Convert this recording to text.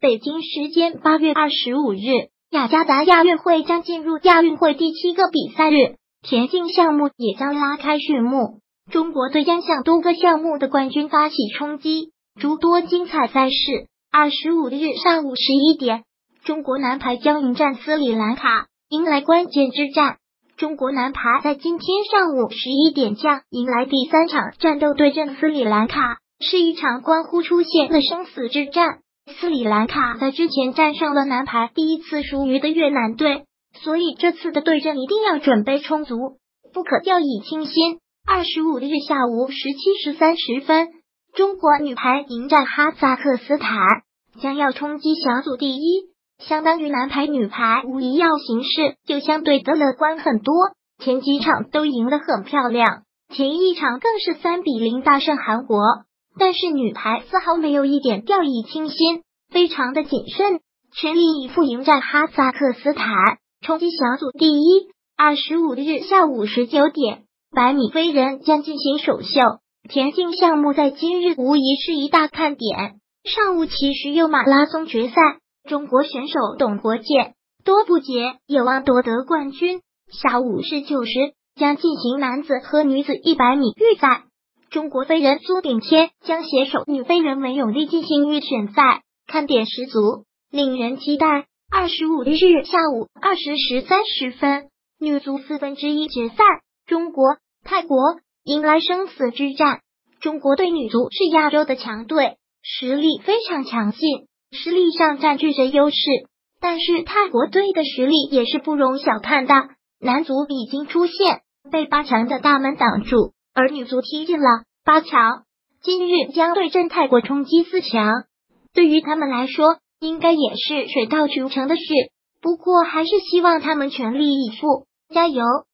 北京时间8月25日，雅加达亚运会将进入亚运会第7个比赛日，田径项目也将拉开序幕。中国队将向多个项目的冠军发起冲击，诸多精彩赛事。25日上午11点，中国男排将迎战斯里兰卡，迎来关键之战。中国男排在今天上午11点将迎来第3场战斗，对阵斯里兰卡，是一场关乎出线的生死之战。斯里兰卡在之前战胜了男排第一次输于的越南队，所以这次的对阵一定要准备充足，不可掉以轻心。25日下午17时30分，中国女排迎战哈萨克斯坦，将要冲击小组第一，相当于男排女排无疑要形势就相对的乐观很多，前几场都赢得很漂亮，前一场更是3-0大胜韩国。但是女排丝毫没有一点掉以轻心，非常的谨慎，全力以赴迎战哈萨克斯坦，冲击小组第一。25日下午19点，100米飞人将进行首秀，田径项目在今日无疑是一大看点。上午骑实又马拉松决赛，中国选手董国建、多布杰有望夺得冠军。下午19时将进行男子和女子100米预赛。中国飞人苏炳添将携手女飞人韦永丽进行预选赛，看点十足，令人期待。25日下午20时30分，女足1/4决赛，中国、泰国迎来生死之战。中国队女足是亚洲的强队，实力非常强劲，实力上占据着优势，但是泰国队的实力也是不容小看的。男足已经出现，被8强的大门挡住，而女足踢进了8强，今日将对阵泰国冲击4强。对于他们来说，应该也是水到渠成的事，不过还是希望他们全力以赴，加油。